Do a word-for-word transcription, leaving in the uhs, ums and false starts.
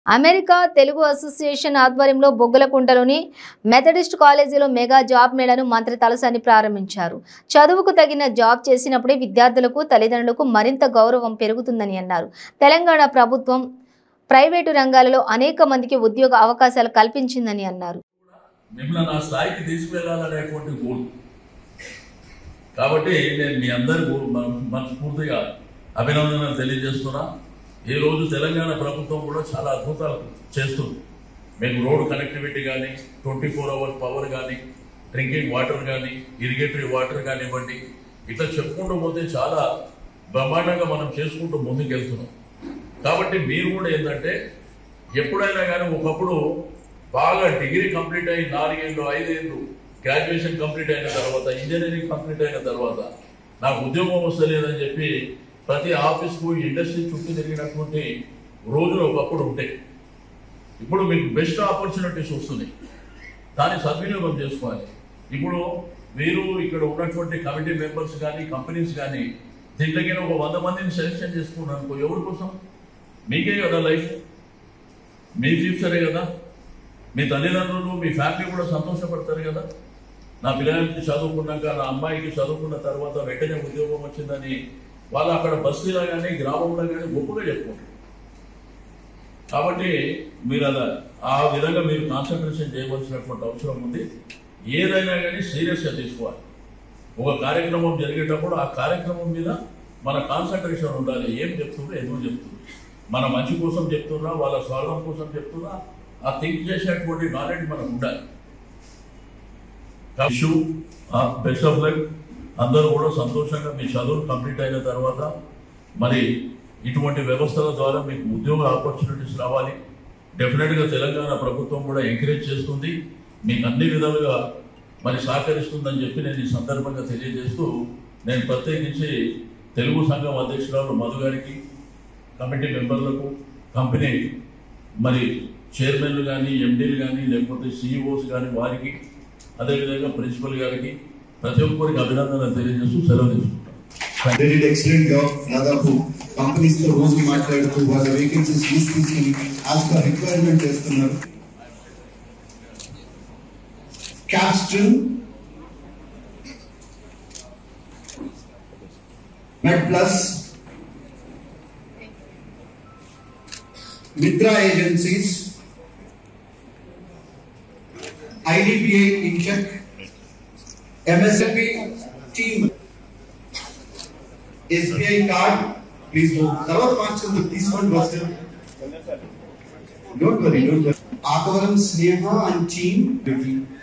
America Telugu association ఆధ్వర్యంలో బొగ్గలకుంటలోని Methodist కాలేజీలో మెగా జాబ్ మేళాను మంత్రి తలసాని ప్రారంభించారు. చదువుకు తగిన జాబ్ చేసినప్పుడే విద్యార్థులకు తల్లిదండ్రులకు మరింత గౌరవం పెరుగుతుందని అన్నారు. తెలంగాణ ప్రభుత్వం ప్రైవేటు రంగాలలో అనేక మందికి ఉద్యోగ అవకాశాలు కల్పించిందని అన్నారు. కాబట్టి నేను మీ అందరికీ మనస్ఫూర్తిగా అభినందనలు తెలియజేస్తున్నా. ఈ రోజు తెలంగాణ ప్రభుత్వం కూడా చాలా అద్భుతాలు చేస్తుంది. మీకు రోడ్ కనెక్టివిటీ కానీ, ట్వంటీ ఫోర్ అవర్స్ పవర్ కానీ, డ్రింకింగ్ వాటర్ కానీ, ఇరిగేటరీ వాటర్ కానివ్వండి, ఇట్లా చెప్పుకుంటూ పోతే చాలా బ్రహ్మాండంగా మనం చేసుకుంటూ ముందుకు వెళ్తున్నాం. కాబట్టి మీరు కూడా ఏంటంటే ఎప్పుడైనా కానీ ఒకప్పుడు బాగా డిగ్రీ కంప్లీట్ అయ్యి నాలుగేళ్ళు ఐదేళ్ళు గ్రాడ్యుయేషన్ కంప్లీట్ అయిన తర్వాత, ఇంజనీరింగ్ కంప్లీట్ అయిన తర్వాత నాకు ఉద్యోగం వస్తలేదని చెప్పి ప్రతి ఆఫీస్కు ఇండస్ట్రీ చుట్టూ తిరిగినటువంటి రోజులు ఒకప్పుడు ఉంటాయి. ఇప్పుడు మీకు బెస్ట్ ఆపర్చునిటీస్ వస్తున్నాయి, దాన్ని సద్వినియోగం చేసుకోవాలి. ఇప్పుడు మీరు ఇక్కడ ఉన్నటువంటి కమిటీ మెంబర్స్ కానీ, కంపెనీస్ కానీ దీంట్లోకి ఒక వంద మందిని సెలెక్షన్ చేసుకున్నాను అనుకో, ఎవరి కోసం? మీకే కదా లైఫ్, మీ ఫ్యూచరే కదా. మీ తల్లిదండ్రులు, మీ ఫ్యామిలీ కూడా సంతోషపడతారు కదా. నా పిల్లలకి చదువుకున్నాక, నా అమ్మాయికి చదువుకున్న తర్వాత వెంటనే ఉద్యోగం వచ్చిందని వాళ్ళు అక్కడ బస్తీలో కానీ గ్రామంలో కానీ గొప్పగా చెప్పుకుంటారు. కాబట్టి మీరు అలా ఆ విధంగా మీరు కాన్సన్ట్రేషన్ చేయవలసినటువంటి అవసరం ఉంది. ఏదైనా కానీ సీరియస్గా తీసుకోవాలి. ఒక కార్యక్రమం జరిగేటప్పుడు ఆ కార్యక్రమం మీద మన కాన్సన్ట్రేషన్ ఉండాలి. ఏం చెప్తున్నా, ఎందుకు చెప్తున్నా, మన మంచి కోసం చెప్తున్నా, వాళ్ళ స్వార్థం కోసం చెప్తున్నా, ఆ థింక్ చేసేటువంటి నాలెడ్జ్ మనకు ఉండాలి. Best of luck. అందరూ కూడా సంతోషంగా మీ చదువులు కంప్లీట్ అయిన తర్వాత మరి ఇటువంటి వ్యవస్థల ద్వారా మీకు ఉద్యోగ ఆపర్చునిటీస్ రావాలి. డెఫినెట్గా తెలంగాణ ప్రభుత్వం కూడా ఎంకరేజ్ చేస్తుంది, మీకు అన్ని విధాలుగా మరి సహకరిస్తుందని చెప్పి నేను ఈ సందర్భంగా తెలియజేస్తూ, నేను ప్రత్యేకించి తెలుగు సంఘం అధ్యక్షురాలు మధు గారికి, కమిటీ మెంబర్లకు, కంపెనీ మరి చైర్మన్లు కానీ, ఎండీలు కానీ, లేకపోతే సిఇఓస్ కానీ వారికి, అదేవిధంగా ప్రిన్సిపల్ గారికి ప్రతి ఒక్కరికి అభినందనలు తెలియజేస్తూ సెలవు తీసుకుంటాం. Excellent job. దాదాపు కంపెనీస్ తో రోజు మాట్లాడుతూ వాళ్ళ వేకెన్సీస్ తీసుకుని యాజ్ పర్ రిక్వైర్మెంట్ చేస్తున్నారు. Capston, med plus, Mitra agencies, IDPI Incheck, M S M E team, S B I card, please go. Tarvata marchandi, please one question. Don't worry, don't worry. Akavaram Sneha and team.